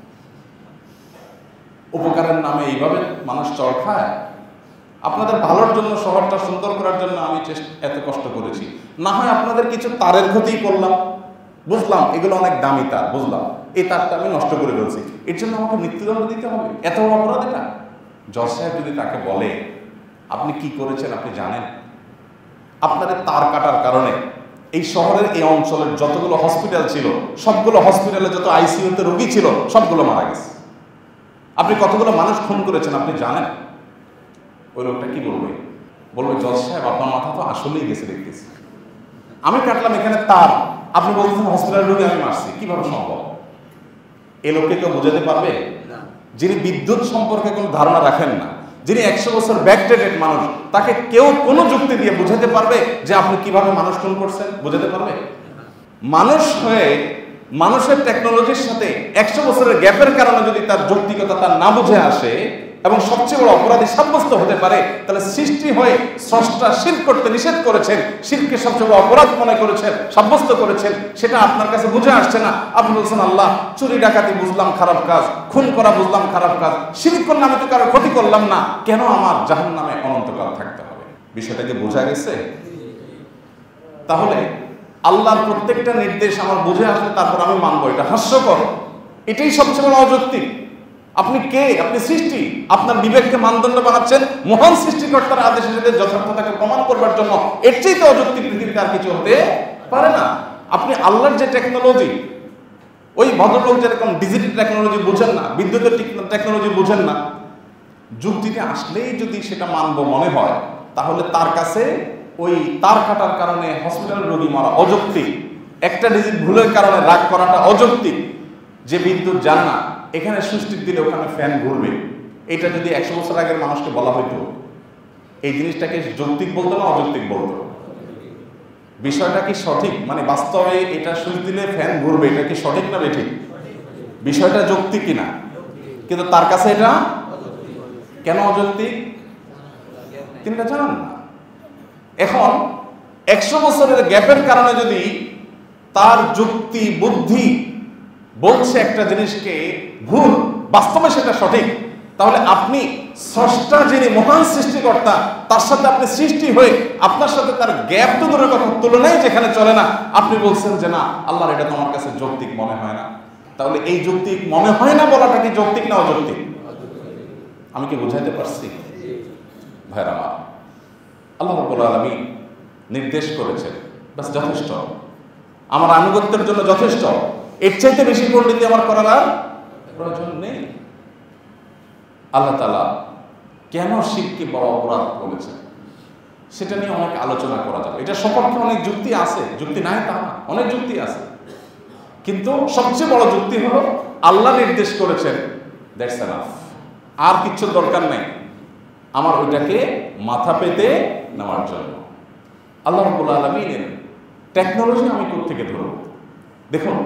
উপকারের নামে এইভাবে মানুষ চড় খায়, আপনাদের ভালোর জন্য, শহরটা সুন্দর করার জন্য আমি এত কষ্ট করেছি, না হয় আপনাদের কিছু তারের ক্ষতি করলাম, বুঝলাম এগুলো অনেক দামি তার, বুঝলাম এই তারটা আমি নষ্ট করে ফেলছি, এর জন্য আমাকে মৃত্যুদণ্ড দিতে হবে, এত অপরাধ এটা? জজ সাহেব যদি তাকে বলে আপনি কি করেছেন আপনি জানেন, আপনাদের তার কাটার কারণে এই শহরের এই অঞ্চলের যতগুলো হসপিটাল ছিল, সবগুলো হসপিটালে যত আইসিইউতে রোগী ছিল সবগুলো মারা গেছে, আপনি কতগুলো মানুষ খুন করেছেন আপনি জানেন? ওই লোকটা কি বলবে? বলবে জজ সাহেব আপনার মাথা তো আসলেই গেছে দেখতেছি, আমি কাটলাম এখানে তার, আপনি বলতেছেন হসপিটালের রোগী আমি মারছি, কিভাবে সম্ভব? এই লোককে কেউ বোঝাতে পারবে? যিনি বিদ্যুৎ সম্পর্কে কোনো ধারণা রাখেন না, যিনি একশো বছর ব্যাকডেটেড মানুষ, তাকে কেউ কোনো যুক্তি দিয়ে বোঝাতে পারবে যে আপনি কিভাবে মানুষ খুন করছেন? বোঝাতে পারবে? মানুষ হয়ে মানুষের টেকনোলজির সাথে একশো বছরের গ্যাপের কারণে যদি তার যৌক্তিকতা তার না বুঝে আসে এবং সবচেয়ে বড় অপরাধী সাব্যস্ত হতে পারে, তাহলে সৃষ্টি হয়ে স্রষ্টা শিরক করতে নিষেধ করেছেন, শিরককে সবচেয়ে বড় অপরাধ মনে করেছেন, সাব্যস্ত করেছেন, সেটা আপনার কাছে বুঝে আসছে না। আপনি বলছেন আল্লাহ চুরি ডাকাতি বুঝলাম খারাপ কাজ, খুন করা বুঝলাম খারাপ কাজ, শিরক করলে আমি তো কারো ক্ষতি করলাম না, কেন আমার জাহান্নামে অনন্তকাল থাকতে হবে? বিষয়টাকে বোঝা গেছে? তাহলে আল্লাহর প্রত্যেকটা নির্দেশ আমার বুঝে আসলে তারপর আমি মানবো, এটা হাস্যকর, এটাই সবচেয়ে বড় অযৌক্তিক। আপনি কে? আপনি সৃষ্টি, আপনার বিবেককে মানদণ্ড বানাচ্ছেন মহান সৃষ্টিকর্তার আদেশে সাথে যথার্থতাকে প্রমাণ করবার জন্য, এর চেয়ে তো অযৌক্তিক পৃথিবীতে আর কিছু হতে পারে না। আপনি আল্লাহর যে টেকনোলজি, ওই ভদ্রলোক যেরকম ডিজিটাল টেকনোলজি বুঝেন না, বিদ্যুতের টেকনোলজি বুঝেন না, যুক্তিতে আসলেই যদি সেটা মানব মনে হয়, তাহলে তার কাছে ওই তার কাটার কারণে হসপিটালের রোগী মারা অযৌক্তিক, একটা ডিজিট ভুলের কারণে রাগ করাটা অযৌক্তিক। যে বিদ্যুৎ জানে না এখানে সুইচ দিলে ওখানে ফ্যান ঘুরবে, এটা যদি একশো বছর আগের মানুষকে বলা হইতো, এই জিনিসটাকে যৌক্তিক বলতো না অযৌক্তিক বলতো? বিষয়টা কি সঠিক? মানে বাস্তবে এটা সুইচ দিলে ফ্যান ঘুরবে, এটা কি সঠিক না বেঠিক? বিষয়টা যৌক্তিক কিনা? কিন্তু তার কাছে এটা কেন অযৌক্তিক তিনি এটা জানেন না। এখন একশো বছরের গ্যাপের কারণে যদি তার যুক্তি বুদ্ধি বলছে একটা জিনিসকে ভুল, বাস্তবে সেটা সঠিক, তাহলে আপনি স্রষ্টা যিনি মহান সৃষ্টিকর্তা, তার সাথে আপনি সৃষ্টি হয়ে আপনার সাথে তার গ্যাপ তো দূরের কথা, তুলনায় যেখানে চলে না, আপনি বলছেন যে না আল্লাহর এটা তোমার কাছে যৌক্তিক মনে হয় না। তাহলে এই যৌক্তিক মনে হয় না বলাটা কি যৌক্তিক না অযৌক্তিক? আমি কি বুঝাইতে পারছি ভাইরা আমার? আল্লাহ রাব্বুল আলামিন নির্দেশ করেছেন, বাস যথেষ্ট, আমার আনুগত্যের জন্য যথেষ্ট, এর চাইতে বেশি পণ্ডিতি আমার করার আর প্রয়োজন নেই। আল্লাহ তাআলা কেন শিরকে বড় অপরাধ বলেছেন সেটা নিয়ে অনেক আলোচনা করা যাবে। এটা সপক্ষে অনেক যুক্তি আছে, যুক্তি নাই তা না, অনেক যুক্তি আছে, কিন্তু সবচেয়ে বড় যুক্তি হলো আল্লাহ নির্দেশ করেছেন, দ্যাটস এনাফ, আর কিচ্ছু দরকার নেই আমার ওইটাকে মাথা পেতে নেওয়ার জন্য। আল্লাহ রাব্বুল আলামিনের টেকনোলজি আমি কোথা থেকে ধরব? দেখুন,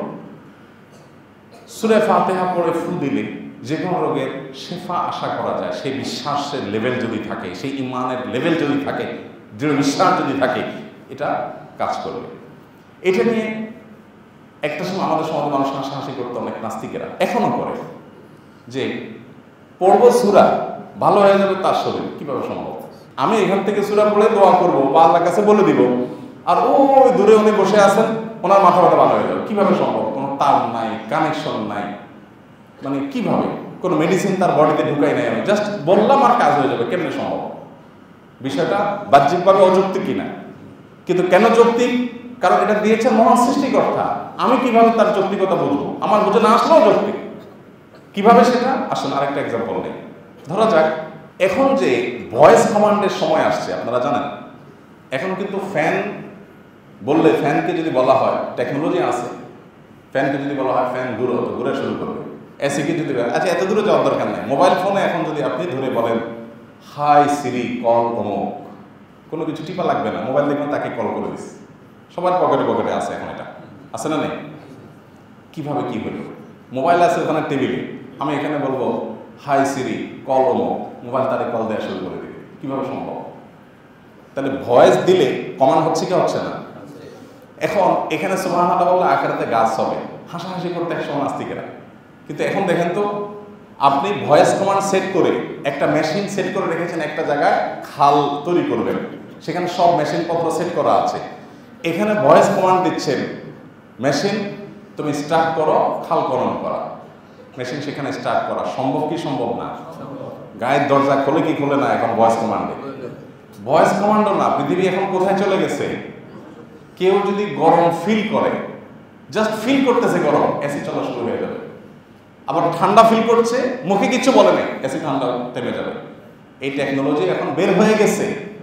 সূরা ফাতিহা পড়ে ফু দিলে যে কোনো রোগের শেফা আশা করা যায়, সেই বিশ্বাসের লেভেল যদি থাকে, সেই ইমানের লেভেল যদি থাকে, দৃঢ় বিশ্বাস যদি থাকে, এটা কাজ করবে। এটা নিয়ে একটা সময় আমাদের সমাজে মানুষ হাসাহাসি করতো, অনেক নাস্তিকেরা এখনো করে, যে পড়বো সূরা ভালো হয়ে যাবে তার শরীর, কিভাবে সম্ভব? আমি এখান থেকে সূরা পড়ে দোয়া করবো বা আল্লাহর কাছে বলে দিব, আর ওই দূরে উনি বসে আছেন, ওনার মাথা ব্যথা ভালো হয়ে যাবে, কিভাবে সম্ভব? কোনো তার নাই, কানেকশন নাই, মানে কিভাবে? কোনো মেডিসিন তার বডিতে ঢুকাই নাই, আমি জাস্ট বললাম আর কাজ হয়ে যাবে, কেমনে সম্ভব? বিষয়টা বাহ্যিকভাবে অযৌক্তিক কিনা, কিন্তু কেন যৌক্তিক? কারণ এটা দিয়েছেন মহান সৃষ্টিকর্তা, আমি কিভাবে তার যৌক্তিকতা বুঝবো? আমার বুঝে না আসলেও যৌক্তিক, কিভাবে সেটা? আসুন আরেকটা এক্সাম্পল নেই। ধরা যাক এখন যে ভয়েস কমান্ডের সময় আসছে, আপনারা জানেন এখন কিন্তু ফ্যান বললে, ফ্যানকে যদি বলা হয়, টেকনোলজি আছে, ফ্যানকে যদি বলা হয় ফ্যান ঘুরো, তো ঘুরে শুরু করবে। এসিকে যদি, আচ্ছা এত দূরে যাওয়ার দরকার নাই, মোবাইল ফোনে এখন যদি আপনি ধরে বলেন হাই সিরি কল অমুক, কোনো কিছু টিপা লাগবে না, মোবাইল দেখবেন তাকে কল করে দিস, সবার পকেটে পকেটে আছে এখন, এটা আছে না নেই? কিভাবে কি হলো? মোবাইল আছে ওখানে টেবিলে, আমি এখানে বলবো হাই সিরি কল অমুক, মোবাইল তারে কল দেওয়া শুরু করে দেবে, কিভাবে সম্ভব? তাহলে ভয়েস দিলে কমান্ড হচ্ছে কি হচ্ছে না? এখন এখানে সুবহানাল্লাহ বললে আখিরাতে গাছ হবে, হাসাহাসি করতে একসময় নাস্তিকেরা, কিন্তু এখন দেখেন তো, আপনি ভয়েস কমান্ড সেট করে একটা মেশিন সেট করে রেখেছেন একটা জায়গায়, খাল তৈরি করবেন, সেখানে সব মেশিন পত্র সেট করা আছে, এখানে ভয়েস কমান্ড দিচ্ছেন, মেশিন তুমি স্টার্ট করো খাল খনন করা, মেশিন সেখানে স্টার্ট করা সম্ভব কি সম্ভব না? গায়ের দরজা খোলে কি খোলে না এখন ভয়েস কমান্ডে? ভয়েস কমান্ডও না, পৃথিবী এখন কোথায় চলে গেছে? কেউ যদি গরম ফিল করে, জাস্ট ফিল করতেছে গরম, এসি চলা শুরু হয়ে যাবে। আবার ঠান্ডা ফিল করছে, মুখে কিছু বলে নেই, এসি ঠান্ডা থেমে যাবে। এই টেকনোলজি এখন বের হয়ে গেছে।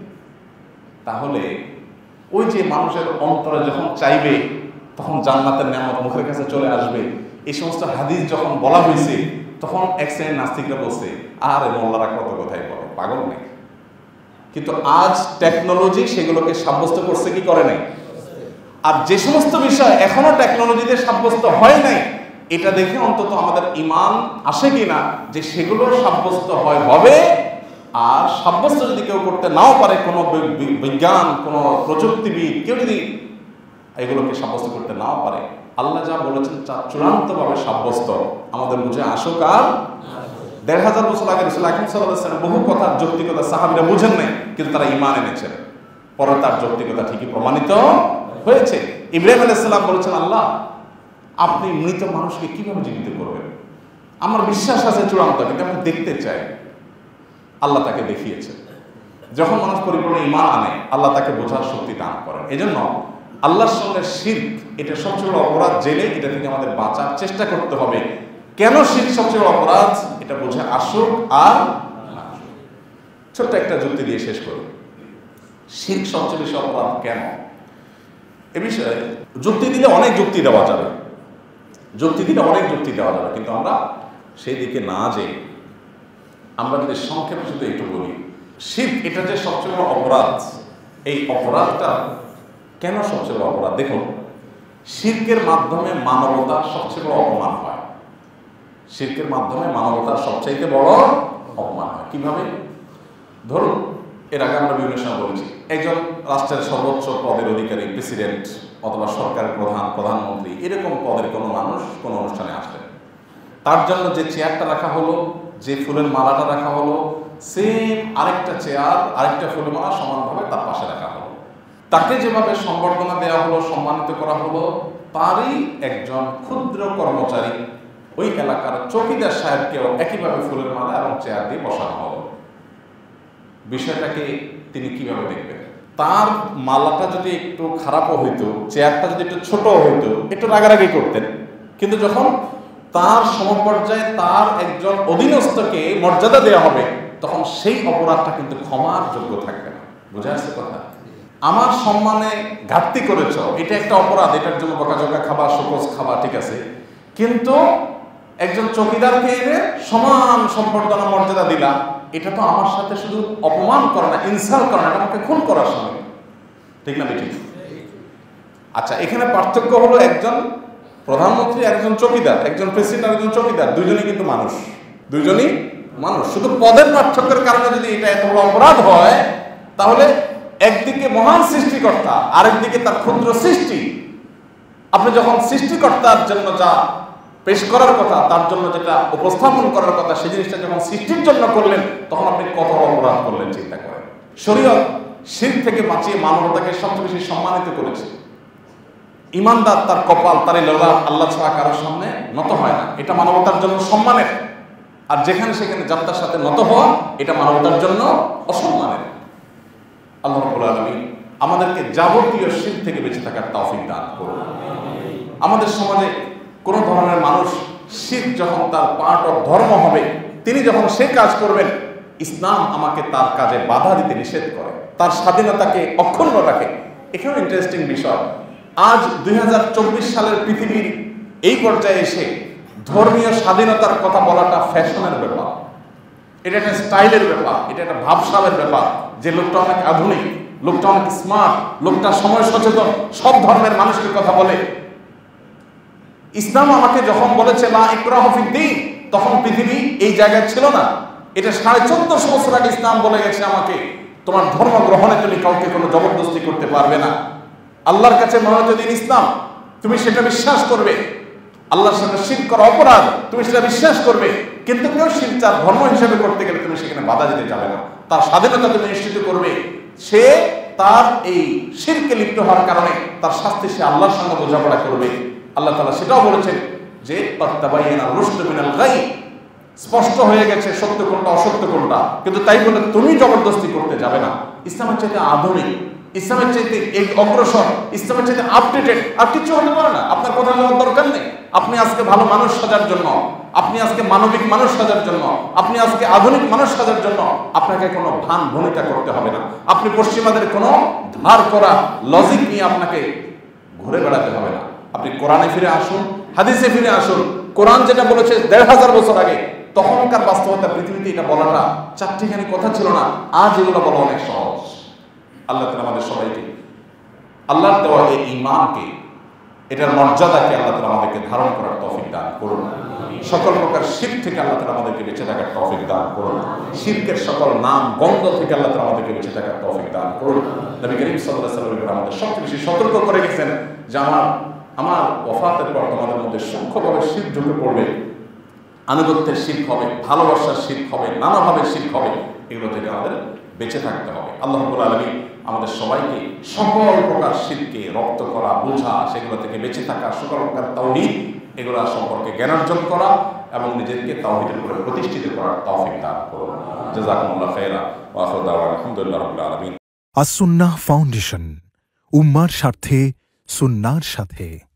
তাহলে ওই যে মানুষের অন্তরে যখন চাইবে তখন জান্নাতের নিয়ামত মুখের কাছে চলে আসবে, এই সমস্ত হাদিস যখন বলা হয়েছে, তখন এক শ্রেণীর নাস্তিকরা বলছে আরে মোল্লারা কত কথাই বলে, পাগল নেই। কিন্তু আজ টেকনোলজি সেগুলোকে সাব্যস্ত করছে কি করে নাই? আর যে সমস্ত বিষয় এখনো টেকনোলজিতে সাব্যস্ত হয় নাই, এটা দেখে অন্তত আমাদের ঈমান আসে কিনা যে সেগুলো সাব্যস্ত হয় হবে। আর সাব্যস্ত যদি কেউ করতে নাও পারে, কোনো বিজ্ঞান, কোনো প্রযুক্তিবিদ কেউ যদি এগুলোকে সাব্যস্ত করতে নাও পারে, আল্লাহ যা বলেছেন তা চূড়ান্তভাবে সাব্যস্ত আমাদের বুঝে আসুক। আর দেড় হাজার বছর আগে রাসূল আকরাম সাল্লাল্লাহু আলাইহি ওয়াসাল্লাম বহু কথার যৌক্তিকতা সাহাবীরা বুঝেন নাই, কিন্তু তারা ঈমান এনেছেন, পরে তার যৌক্তিকতা ঠিকই প্রমাণিত হয়েছে। ইব্রাহিম আলাইহিস সালাম বলেছেন, আল্লাহ আপনি মৃত মানুষকে কিভাবে জীবিত করবেন? আমার বিশ্বাস আছে চূড়ান্ত, কিন্তু আমি দেখতে চাই। আল্লাহ তাকে দেখিয়েছেন। যখন মানুষ পরিপূর্ণ ঈমান আনে, আল্লাহ তাকে বোঝার শক্তি দান করেন। এজন্য আল্লাহর সঙ্গে শিরক এটা সবচেয়ে বড় অপরাধ, জেনে এটা থেকে আমাদের বাঁচার চেষ্টা করতে হবে। কেন শিরক সবচেয়ে বড় অপরাধ এটা বুঝে আসুক আর না আসুক। ছোট্ট একটা যুক্তি দিয়ে শেষ করি, শিরক সবচেয়ে বেশি অপরাধ কেন? এ বিষয়ে যুক্তি দিলে অনেক যুক্তি দেওয়া যাবে, যুক্তি দিলে অনেক যুক্তি দেওয়া যাবে, কিন্তু আমরা সেই দিকে না যেয়ে আমরা যদি সংক্ষেপে শুধু একটু বলি, শিরক এটা যে সবচেয়ে বড় অপরাধ, এই অপরাধটা কেন সবচেয়ে বড় অপরাধ? দেখুন, শিরকের মাধ্যমে মানবতার সবচেয়ে বড় অপমান হয়। শিরকের মাধ্যমে মানবতার সবচাইতে বড় অপমান হয়। কিভাবে? ধরুন, এর আগে আমরা বিভিন্ন সময় বলেছি, একজন রাষ্ট্রের সর্বোচ্চ পদের অধিকারী, প্রেসিডেন্ট অথবা সরকারের প্রধান, প্রধানমন্ত্রী, এরকম পদের কোনো মানুষ কোনো অনুষ্ঠানে আসলেন, তার জন্য যে চেয়ারটা রাখা হলো যে ফুলের মালাটা রাখা হলো সেম আরেকটা চেয়ার আরেকটা ফুলের মালা সমানভাবে তার পাশে রাখা হলো। তাকে যেভাবে সম্বর্ধনা দেওয়া হলো, সম্মানিত করা হলো, তারই একজন ক্ষুদ্র কর্মচারী ওই এলাকার চৌকিদার সাহেবকেও একইভাবে ফুলের মালা এবং চেয়ার দিয়ে বসানো হলো। বিষয়টাকে তিনি কিভাবে দেখবেন? তার মালাটা যদি একটু খারাপও হইতো, চেয়ারটা যদি একটু ছোট হইতো, একটু রাগারাগি করতেন, কিন্তু যখন তার সমপর্যায়ে তার একজন অধীনস্থকে মর্যাদা দেওয়া হবে, তখন সেই অপরাধটা কিন্তু ক্ষমার যোগ্য থাকবে না। বুঝা আসছে কথা? আমার সম্মানে ঘাটতি করেছ, এটা একটা অপরাধ, এটার জন্য বকাঝকা খাবা, শোকজ খাবা, ঠিক আছে, কিন্তু একজন চৌকিদারকে এনে সমান সম্বর্ধনা মর্যাদা দিলা, এটা তো আমার সাথে শুধু অপমান করে না, ইনসাল্ট করে না, এটা আমাকে খুন করার সঙ্গে, ঠিক না বেঠিক? আচ্ছা, এখানে পার্থক্য হলো একজন প্রধানমন্ত্রী, একজন চৌকিদার, একজন প্রেসিডেন্ট, একজন চৌকিদার, দুইজনই কিন্তু মানুষ, দুইজনই মানুষ। শুধু পদের পার্থক্যের কারণে যদি এটা এত বড় অপরাধ হয়, তাহলে একদিকে মহান সৃষ্টিকর্তা, আরেকদিকে তার ক্ষুদ্র সৃষ্টি। আপনি যখন সৃষ্টিকর্তার জন্য যা পেশ করার কথা, তার জন্য যেটা উপস্থাপন করার কথা, সেই জিনিসটা যখন সৃষ্টির জন্য করলেন, তখন আপনি কত অপরাধ করলেন চিন্তা করেন। শরীয়ত শিরক থেকে বাঁচিয়ে মানবতাকে সবচেয়ে বেশি সম্মানিত করেছে। ইমানদার তার কপাল, তার ললাট আল্লাহ ছাড়া কারোর সামনে নত হয় না, এটা মানবতার জন্য সম্মানের। আর যেখানে সেখানে যাত্রার সাথে নত হওয়া, এটা মানবতার জন্য অসম্মানের। আল্লাহ রাব্বুল আলামিন আমাদেরকে যাবতীয় শিরক থেকে বেঁচে থাকার তৌফিক দান করুন। আমাদের সমাজে কোন ধরনের মানুষ শিরক যখন তার পার্ট অফ ধর্ম হবে, তিনি যখন সে কাজ করবেন, ইসলাম আমাকে তার কাজে বাধা দিতে নিষেধ করে, তার স্বাধীনতাকে অক্ষুণ্ণ রাখে। এখানেও ইন্টারেস্টিং বিষয়, আজ দুই হাজার চব্বিশ সালের পৃথিবীর এই পর্যায়ে এসে ধর্মীয় স্বাধীনতার কথা বলাটা ফ্যাশনের ব্যাপার, এটা একটা স্টাইলের ব্যাপার, এটা একটা ভাবসাবের ব্যাপার, যে লোকটা অনেক আধুনিক, লোকটা অনেক স্মার্ট, লোকটা সময় সচেতন, সব ধর্মের মানুষের কথা বলে। ইসলাম আমাকে যখন বলেছে লা ইকরাহা ফিদ্দীন, তখন পৃথিবী এই জায়গায় ছিল না। এটা সাড়ে চোদ্দশো বছর আগে ইসলাম বলে গেছে আমাকে, তোমার ধর্ম গ্রহণে তুমি কাউকে কোনো জবরদস্তি করতে পারবে না। আল্লাহর কাছে মনোনীত দিন ইসলাম, তুমি সেটা বিশ্বাস করবে। আল্লাহর সাথে শিরক করা অপরাধ, তুমি সেটা বিশ্বাস করবে, কিন্তু কেউ শিরক তার ধর্ম হিসেবে করতে গেলে তুমি সেখানে বাধা দিতে যাবে না, তার স্বাধীনতা তুমি নিশ্চিত করবে। সে তার এই শিরকে লিপ্ত হওয়ার কারণে তার শাস্তি সে আল্লাহর সঙ্গে বোঝাপড়া করবে। আল্লাহ তাআলা সেটাও বলেছেন যে তাবায়ানা রুশদু মিনাল গাই, স্পষ্ট হয়ে গেছে সত্য কোনটা অসত্য কোনটা, কিন্তু তাই বলে তুমি জবরদস্তি করতে যাবে না। ইসলামের চাইতে আধুনিক, ইসলামের চাইতে অগ্রসর, ইসলামের চাইতে আপডেটেড আর কিছু হতে পারে না। আপনার কথা বলার দরকার নেই। আপনি আজকে ভালো মানুষ সাজার জন্য, আপনি আজকে মানবিক মানুষ সাজার জন্য, আপনি আজকে আধুনিক মানুষ সাজার জন্য আপনাকে কোনো ভান ভনিতা করতে হবে না। আপনি পশ্চিমাদের কোনো ধার করা লজিক নিয়ে আপনাকে ঘুরে বেড়াতে হবে না। আপনি কোরআনে ফিরে আসুন, হাদিসে ফিরে আসুন। কোরআন যেটা বলেছে দেড় হাজার বছর আগে, তখনকার বাস্তবতা পৃথিবীতে এটা বলাটা চারটিখানি কথা ছিল না, আজ এগুলো বলা অনেক সহজ। আল্লাহ তাআলা আমাদের সবাইকে আল্লাহর দেওয়া এই ঈমানকে, এটার মর্যাদাকে আল্লাহ তাআলা আমাদেরকে ধারণ করার তৌফিক দান করুন। সকল প্রকার শিরক থেকে আল্লাহ তাআলা আমাদেরকে বেঁচে থাকার তৌফিক দান করুন। শিরকের সকল নাম গন্ধ থেকে আল্লাহ তাআলা আমাদেরকে বেঁচে থাকার তৌফিক দান করুন। নবী করিম সাল্লাল্লাহু আলাইহি ওয়াসাল্লাম আমাদের সবচেয়ে বেশি সতর্ক করে গেছেন যে আমার আমার ওফাতের পর তোমাদের মধ্যে সূক্ষ্মভাবে শিরক ঢুকে পড়বে, আনুগত্যের শিরক হবে, ভালোবাসার শিরক হবে, নানাভাবে শিরক হবে। এগুলো থেকে আমাদের বেঁচে থাকতে হবে। আল্লাহ রাব্বুল আলামিন আমাদের সবাইকে সকল প্রকার শিরকে রপ্ত করা, বোঝা, সেগুলো থেকে বেঁচে থাকা, সকল প্রকার তাওহীদ এগুলো সম্পর্কে জ্ঞান অর্জন করা এবং নিজেকে তাওহীদের উপরে প্রতিষ্ঠিত করার তৌফিক দান করুন। জাযাকুমুল্লাহু খাইরা ওয়া আখিরু দাওয়ানা আলহামদুলিল্লাহি রাব্বিল আলামিন। আস-সুন্নাহ ফাউন্ডেশন, উম্মার স্বার্থে সুন্নাহর সাথে।